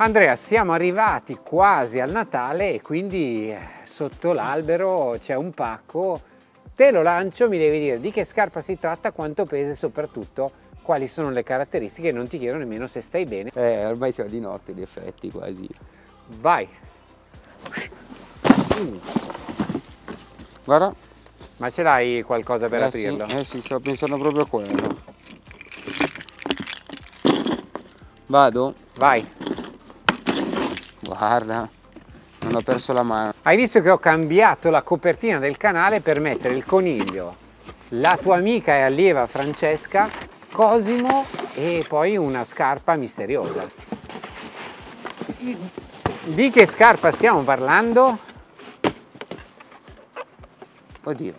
Andrea, siamo arrivati quasi al Natale e quindi sotto l'albero c'è un pacco. Te lo lancio, mi devi dire di che scarpa si tratta, quanto pesa e soprattutto quali sono le caratteristiche. Non ti chiedo nemmeno se stai bene. Ormai siamo di notte, in effetti, quasi. Vai! Guarda. Ma ce l'hai qualcosa per aprirlo? Sì, sì, stavo pensando proprio a quello. Vado? Vai! Guarda, non ho perso la mano. Hai visto che ho cambiato la copertina del canale per mettere il coniglio, la tua amica e allieva Francesca, Cosimo e poi una scarpa misteriosa. Di che scarpa stiamo parlando? Oddio,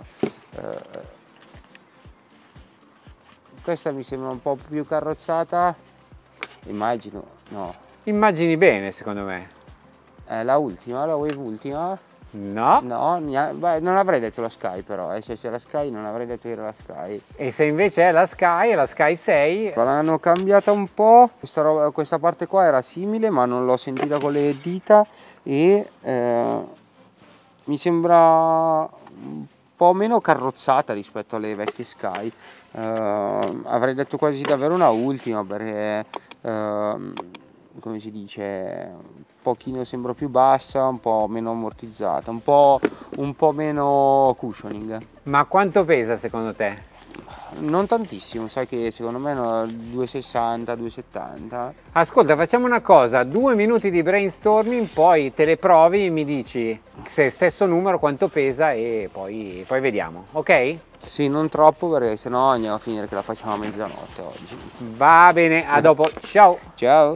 questa mi sembra un po' più carrozzata, immagino, no. Immagini bene, secondo me. La ultima, la wave ultima? No. No, beh, non avrei detto la Sky però, se c'è la Sky non avrei detto che era la Sky. E se invece è la Sky 6? L'hanno cambiata un po', questa parte qua era simile ma non l'ho sentita con le dita e mi sembra un po' meno carrozzata rispetto alle vecchie Sky. Avrei detto quasi davvero una ultima perché come si dice, un pochino sembra più bassa, un po' meno ammortizzata, un po' meno cushioning. Ma quanto pesa secondo te? Non tantissimo, sai che secondo me 2,60, 2,70. Ascolta, facciamo una cosa, 2 minuti di brainstorming, poi te le provi e mi dici se è stesso numero, quanto pesa e poi vediamo, ok? Sì, non troppo perché sennò andiamo a finire che la facciamo a mezzanotte oggi. Va bene, a dopo, ciao! Ciao!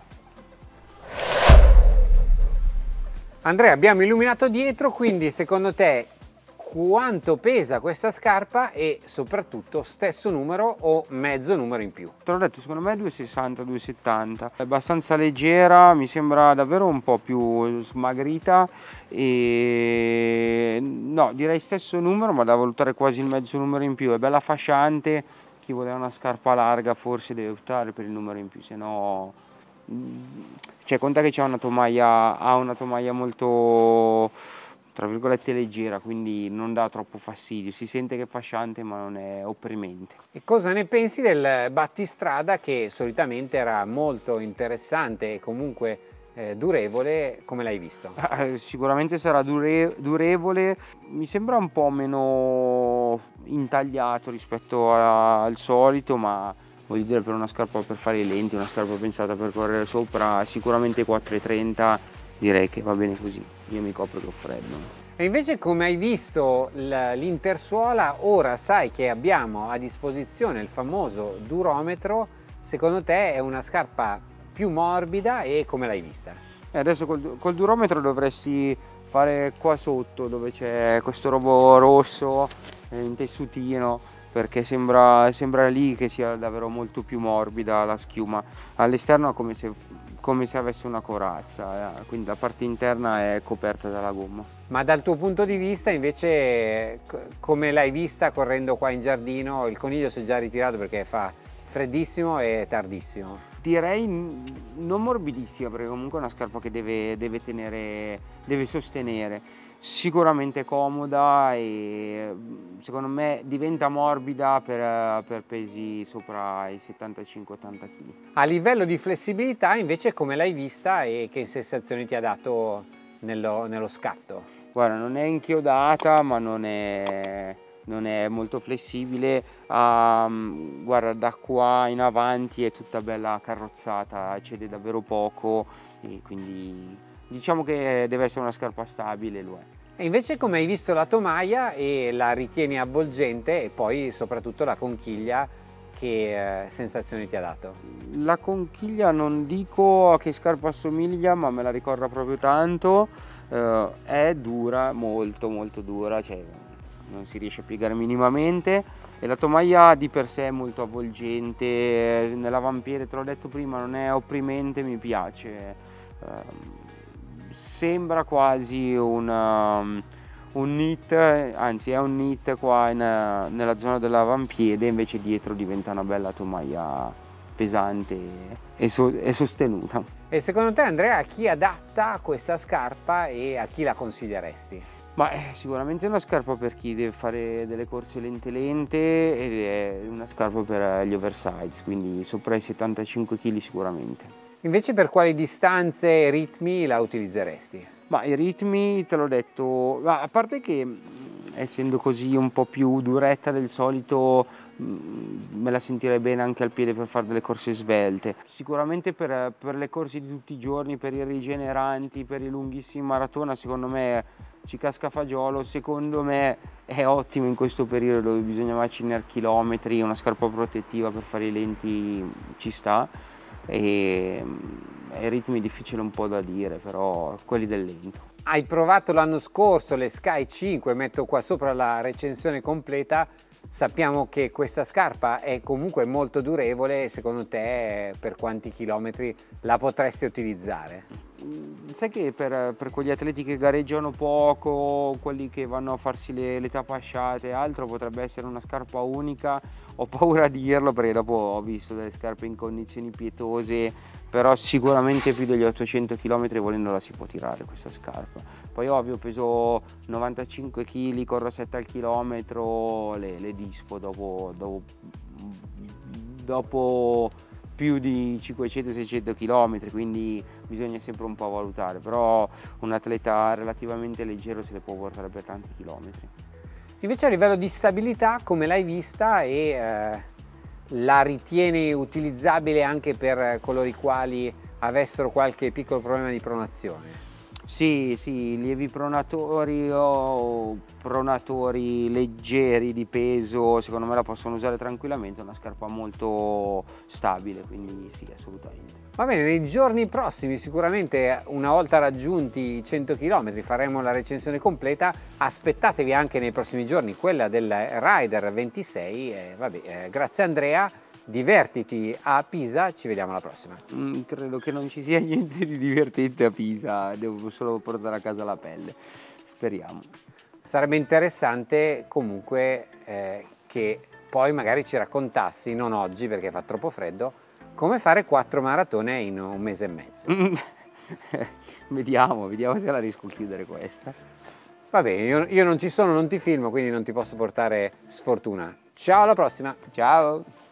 Andrea, abbiamo illuminato dietro, quindi secondo te quanto pesa questa scarpa e soprattutto stesso numero o mezzo numero in più? Te l'ho detto, secondo me 2,60, 2,70. È abbastanza leggera, mi sembra davvero un po' più smagrita e no, direi stesso numero, ma da valutare quasi il mezzo numero in più. È bella fasciante, chi voleva una scarpa larga forse deve optare per il numero in più, se no cioè conta che c'è una tomaia, ha una tomaia molto tra virgolette leggera, quindi non dà troppo fastidio, si sente che è fasciante ma non è opprimente. E cosa ne pensi del battistrada che solitamente era molto interessante e comunque durevole, come l'hai visto? Sicuramente sarà durevole, mi sembra un po' meno intagliato rispetto al solito, ma voglio dire per una scarpa per fare i lenti, una scarpa pensata per correre sopra, sicuramente 4,30 direi che va bene così, io mi copro che ho freddo. E invece come hai visto l'intersuola, ora sai che abbiamo a disposizione il famoso durometro, secondo te è una scarpa più morbida e come l'hai vista? Adesso col durometro dovresti fare qua sotto dove c'è questo robo rosso in tessutino, perché sembra lì che sia davvero molto più morbida la schiuma. All'esterno è come se avesse una corazza, quindi la parte interna è coperta dalla gomma. Ma dal tuo punto di vista invece come l'hai vista correndo qua in giardino? Il coniglio si è già ritirato perché fa freddissimo e tardissimo. Direi non morbidissima perché comunque è una scarpa che deve tenere, deve sostenere. Sicuramente comoda e secondo me diventa morbida per pesi sopra i 75-80 kg. A livello di flessibilità invece come l'hai vista e che sensazioni ti ha dato nello scatto? Guarda, non è inchiodata ma non è molto flessibile, guarda da qua in avanti è tutta bella carrozzata, cede davvero poco e quindi diciamo che deve essere una scarpa stabile, lo è. E invece come hai visto la tomaia e la ritieni avvolgente e poi soprattutto la conchiglia, che sensazioni ti ha dato? La conchiglia non dico a che scarpa assomiglia ma me la ricorda proprio tanto, è dura, molto molto dura, cioè non si riesce a piegare minimamente e la tomaia di per sé è molto avvolgente, nell'avampiede te l'ho detto prima non è opprimente, mi piace. Sembra quasi un knit, anzi è un knit qua nella zona dell'avampiede, invece dietro diventa una bella tomaia pesante e sostenuta. E secondo te, Andrea, a chi adatta questa scarpa e a chi la consiglieresti? Ma sicuramente è una scarpa per chi deve fare delle corse lente ed è una scarpa per gli oversize, quindi sopra i 75 kg sicuramente. Invece per quali distanze e ritmi la utilizzeresti? Ma i ritmi, te l'ho detto, a parte che essendo così un po' più duretta del solito, me la sentirei bene anche al piede per fare delle corse svelte. Sicuramente per le corse di tutti i giorni, per i rigeneranti, per i lunghissimi maratona, secondo me ci casca fagiolo. Secondo me è ottimo in questo periodo dove bisogna macinare chilometri, una scarpa protettiva per fare i lenti ci sta. E ai ritmi difficile un po' da dire, però quelli del lento. Hai provato l'anno scorso le Sky 5, metto qua sopra la recensione completa. Sappiamo che questa scarpa è comunque molto durevole. Secondo te per quanti chilometri la potresti utilizzare? Sai che per quegli atleti che gareggiano poco, quelli che vanno a farsi le tapasciate e altro, potrebbe essere una scarpa unica. Ho paura a dirlo perché dopo ho visto delle scarpe in condizioni pietose, però sicuramente più degli 800 km volendola si può tirare questa scarpa. Poi ovvio, peso 95 kg, corro 7 al chilometro, le dispo dopo più di 500-600 km, quindi bisogna sempre un po' valutare, però un atleta relativamente leggero se le può portare per tanti chilometri. Invece a livello di stabilità, come l'hai vista e la ritieni utilizzabile anche per coloro i quali avessero qualche piccolo problema di pronazione? Sì, lievi pronatori o pronatori leggeri di peso, secondo me la possono usare tranquillamente, è una scarpa molto stabile, quindi sì, assolutamente. Va bene, nei giorni prossimi sicuramente, una volta raggiunti i 100 km, faremo la recensione completa. Aspettatevi anche nei prossimi giorni quella del Rider 26. Grazie Andrea. Divertiti a Pisa, ci vediamo alla prossima. Credo che non ci sia niente di divertente a Pisa, devo solo portare a casa la pelle, speriamo. Sarebbe interessante comunque che poi magari ci raccontassi, non oggi perché fa troppo freddo, come fare 4 maratone in un mese e mezzo. Vediamo se la riesco a chiudere questa. Va bene, io non ci sono, non ti filmo, quindi non ti posso portare sfortuna. Ciao, alla prossima. Ciao.